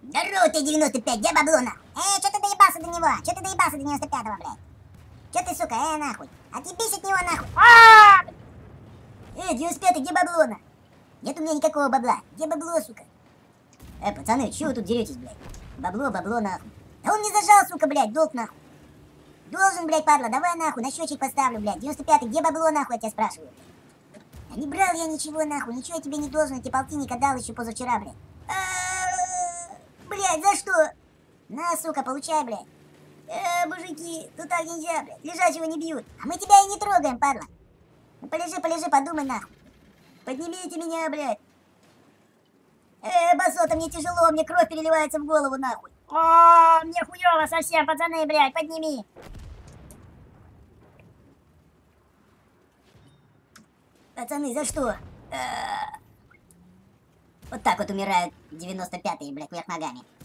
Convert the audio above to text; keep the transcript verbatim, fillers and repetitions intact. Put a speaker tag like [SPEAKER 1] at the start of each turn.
[SPEAKER 1] Здорово ты, девяносто пять, где бабло нахуй? Эй, чё ты доебался до него? Чё ты доебался до девяносто пятого, блядь? Чё ты, сука, э, нахуй? Отъебись от него, нахуй. А! Эй, девяносто пятый, где бабло, нахуй? Нет у меня никакого бабла. Где бабло, сука? Э, пацаны, чё вы тут деретесь, блядь? Бабло, бабло, нахуй. Да он не зажал, сука, блядь, долг, нахуй. Должен, блядь, падла, давай, нахуй, на счетчик поставлю, блядь. девяносто пятый, где бабло, нахуй, я тебя спрашиваю, блядь? Да не брал я ничего, нахуй, ничего я тебе не должен, эти полтинник отдал еще позавчера, блядь. Блядь, за что? На, сука, получай, блядь. Э, мужики, тут так нельзя, блядь. Лежачего не бьют. А мы тебя и не трогаем, падла. Ну полежи, полежи, подумай, нахуй. Поднимите меня, блядь. Э, басота, мне тяжело, мне кровь переливается в голову, нахуй. О, мне хуёво совсем, пацаны, блядь, подними. Пацаны, за что? Э, вот так вот умирают девяносто пятые, блядь, вверх ногами.